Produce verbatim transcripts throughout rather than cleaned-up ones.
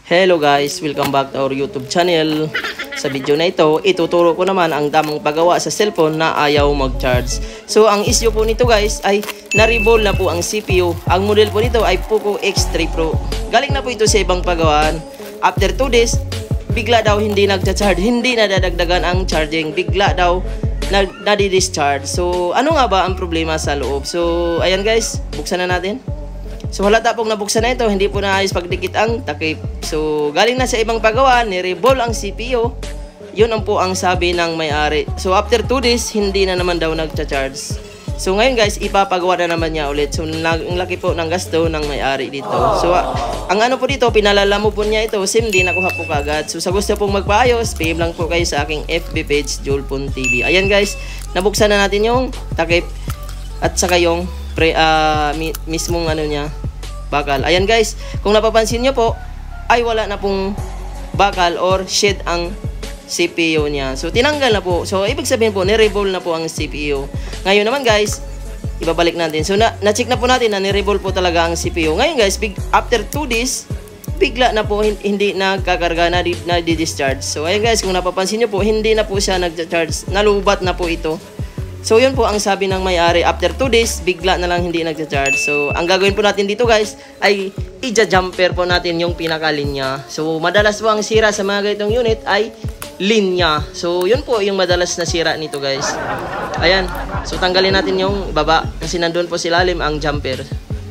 Hello guys, welcome back to our YouTube channel. Sa video na ito, ituturo ko naman ang tamang paggawa sa cellphone na ayaw mag-charge. So ang issue po nito guys ay na-revolve na po ang C P U. Ang model po nito ay Poco X three Pro. Galing na po ito sa ibang paggawaan. After two days, bigla daw hindi nagcha-charge, hindi nadadagdagan ang charging, bigla daw nadi-discharge. So ano nga ba ang problema sa loob? So ayan guys, buksan na natin. So halata pong nabuksan na ito, hindi po naayos pagdikit ang takip. So galing na sa ibang paggawa, ni-revolve ang C P U. Yun ang po ang sabi ng may-ari. So after two days, hindi na naman daw nagcha-charge. So ngayon guys, ipapagawa na naman niya ulit. So ang laki po ng gasto ng may-ari dito. So ang ano po dito, pinalala mo po niya ito, SIM din nakuha po kagad. So sa gusto pong magpaayos, P M lang po kayo sa aking F B page, Julpon T V. Ayan guys, nabuksan na natin yung takip at saka yung pre, uh, mi mismong ano niya, bakal. Ayan guys, kung napapansin nyo po, ay wala na pong bakal or shed ang C P U niya. So tinanggal na po. So ibig sabihin po, ni-revolve na po ang C P U. Ngayon naman guys, ibabalik natin. So na-check na, na po natin na ni-revolve po talaga ang C P U. Ngayon guys, big, after two days, bigla na po hindi nagkakarga, na, na di-discharge. So ayan guys, kung napapansin nyo po, hindi na po siya nag-charge. Nalubat na po ito. So yun po ang sabi ng may-ari, after two days, bigla na lang hindi nagcha-charge. So ang gagawin po natin dito guys, ay i-jumper po natin yung pinakalinya. So madalas po ang sira sa mga ganitong unit ay linya. So yun po yung madalas na sira nito guys. Ayan, so tanggalin natin yung baba kasi nandun po silalim ang jumper.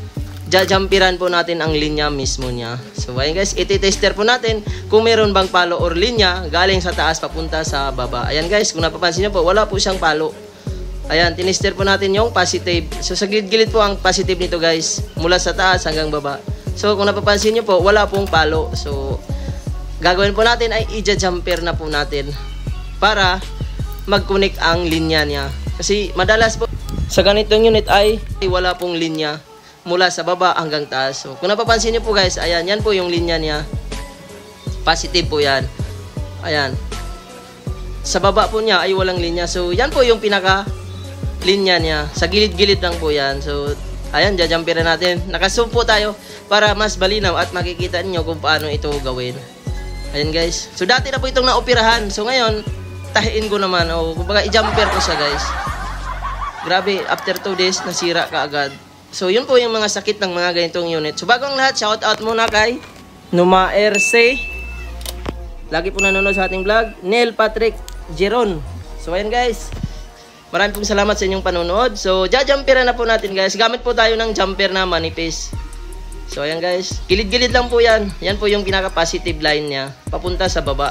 Ja-jumperan po natin ang linya mismo niya. So ayan guys, iti-tester po natin kung meron bang palo or linya galing sa taas papunta sa baba. Ayan guys, kung napapansin nyo po, wala po siyang palo. Ayan, tinister po natin yung positive. So sa gilid-gilid po ang positive nito guys, mula sa taas hanggang baba. So kung napapansin nyo po, wala pong palo. So gagawin po natin ay i-jumper na po natin para mag-connect ang linya niya. Kasi madalas po sa ganitong unit ay wala pong linya mula sa baba hanggang taas. So kung napapansin nyo po guys, ayan, yan po yung linya niya. Positive po yan. Ayan. Sa baba po niya ay walang linya. So yan po yung pinaka linya niya. Sa gilid-gilid lang po yan. So ayan, jajumperan natin. Nakazoom po tayo para mas balinaw at makikita niyo kung paano ito gawin. Ayan guys. So dati na po itong naoperahan. So ngayon, tahiin ko naman. O kumbaga i-jumper ko siya guys. Grabe, after two days, nasira kaagad. So yun po yung mga sakit ng mga ganitong unit. So bago ang lahat, shout out muna kay Numa R C. Lagi po nanonood sa ating vlog. Neil Patrick Jeron. So ayan guys, maraming pong salamat sa inyong panonood. So jajumperan na po natin guys. Gamit po tayo ng jumper na manipis. So ayan guys, gilid-gilid lang po yan. Yan po yung pinaka-positive line niya papunta sa baba.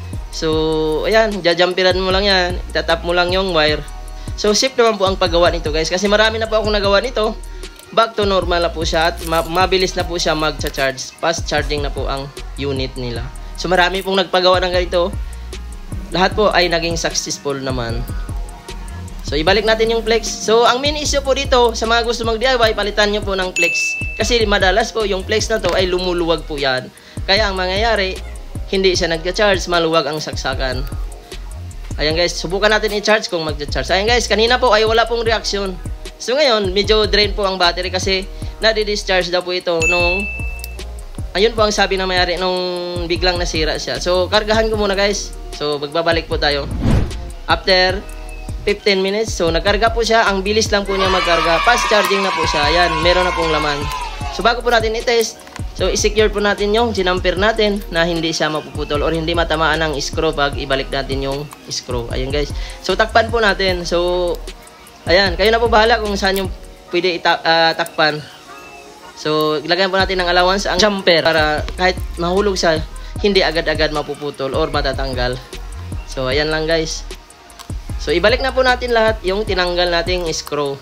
So ayan, jajumperan mo lang yan. Itatap mo lang yung wire. So safe naman po ang paggawa nito guys, kasi marami na po akong nagawa nito. Back to normal na po siya at mabilis na po siya mag-charge. Fast charging na po ang unit nila. So marami pong nagpagawa ng ganito. Lahat po ay naging successful naman. So ibalik natin yung flex. So ang main issue po dito sa mga gusto mag-D I Y, palitan nyo po ng flex. Kasi madalas po yung flex na to ay lumuluwag po yan. Kaya ang mangyayari, hindi siya nagcha-charge, maluwag ang saksakan. Ayan guys, subukan natin i-charge kung magcha-charge. Ayan guys, kanina po ay wala pong reaksyon. So ngayon, medyo drain po ang battery kasi nadi-discharge daw po ito nung, ayun po ang sabi ng may-ari nung biglang nasira siya. So kargahan ko muna guys. So magbabalik po tayo after fifteen minutes. So nagkarga po siya. Ang bilis lang po niya magkarga. Fast charging na po siya. Ayan, meron na pong laman. So bago po natin i-test, so i-secure po natin yung ginamper natin na hindi siya mapuputol or hindi matamaan ng screw pag ibalik natin yung screw. Ayan guys. So takpan po natin. So ayan, kayo na po bahala kung saan yung pwede itakpan. Uh, so ilagyan po natin ng allowance ang jumper para kahit mahulog siya, hindi agad-agad mapuputol or matatanggal. So ayan lang guys. So ibalik na po natin lahat yung tinanggal nating screw.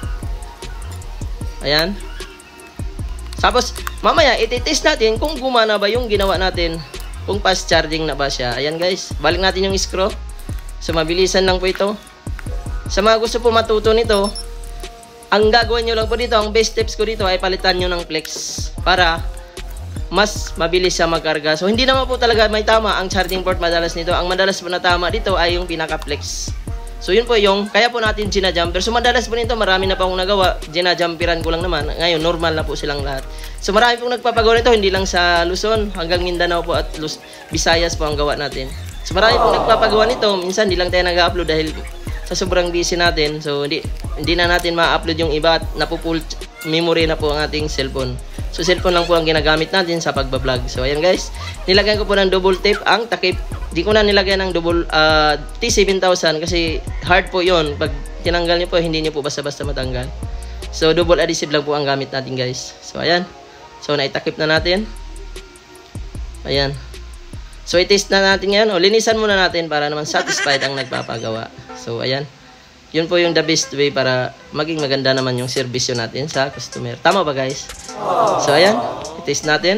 Ayan. Tapos mamaya iti-test natin kung gumana ba yung ginawa natin, kung fast charging na ba siya. Ayan guys, balik natin yung screw. So mabilisan lang po ito. Sa mga gusto po matuto nito, ang gagawin nyo lang po dito, ang best steps ko dito ay palitan nyo ng flex para mas mabilis siya magkarga. So hindi naman po talaga may tama ang charging port madalas nito. Ang madalas po na tama dito ay yung pinaka-flex. So yun po yung, kaya po natin ginajumper. So madalas po nito, marami na pa akong nagawa. Ginajumperan ko lang naman. Ngayon, normal na po silang lahat. So marami pong nagpapagawa nito, hindi lang sa Luzon, hanggang Mindanao po at Luz Visayas po ang gawa natin. So marami pong nagpapagawa nito. Minsan, hindi lang tayo nag-upload dahil sa sobrang busy natin. So hindi, hindi na natin ma-upload yung iba at napupull memory na po ang ating cellphone. So cellphone lang po ang ginagamit natin sa pagbablog. So ayan guys, nilagyan ko po ng double tape ang takip. Di ko na nilagyan ng double uh, T seven thousand kasi hard po yon. Pag tinanggal niyo po, hindi niyo po basta-basta matanggal. So double adhesive lang po ang gamit natin guys. So ayan. So naitakip na natin. Ayan. So i-test na natin ngayon. O linisan muna natin para naman satisfied ang nagpapagawa. So ayan. Yun po yung the best way para maging maganda naman yung serbisyo natin sa customer. Tama ba guys? So ayan. I-test natin.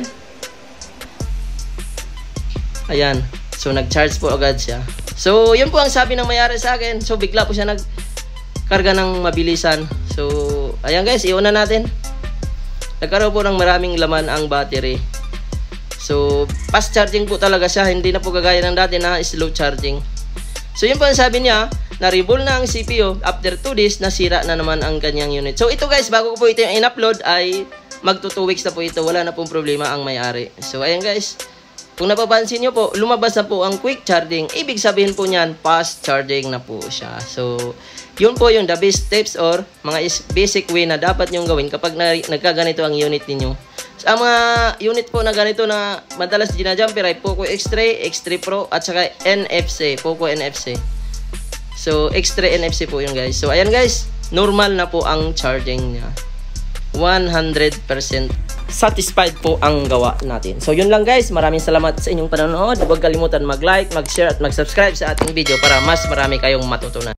Ayan. So, nag-charge po agad siya. So, yun po ang sabi ng mayari sa akin. So, bigla po siya nagkarga ng mabilisan. So, ayan guys, iuna natin. Nagkaroon po ng maraming laman ang battery. So, fast charging po talaga siya. Hindi na po kagaya ng dati na slow charging. So, yun po ang sabi niya. Na-rebuild na ang C P U. After two days, nasira na naman ang kanyang unit. So, ito guys, bago ko po ito yung in-upload ay magto two weeks na po ito. Wala na pong problema ang may-ari. So, ayan guys. Kung napapansin nyo po, lumabas na po ang quick charging. Ibig sabihin po niyan, fast charging na po siya. So, yun po yung the best tips or mga basic way na dapat nyong gawin kapag na, nagkaganito ang unit ninyo. So, ang mga unit po na ganito na madalas ginajumper ay Poco X three, X three Pro at saka N F C, Poco N F C. So, X three N F C po yun guys. So, ayan guys, normal na po ang charging niya. one hundred percent satisfied po ang gawa natin. So yun lang guys, maraming salamat sa inyong panonood. Huwag kalimutan mag-like, mag-share at mag-subscribe sa ating video para mas marami kayong matutunan.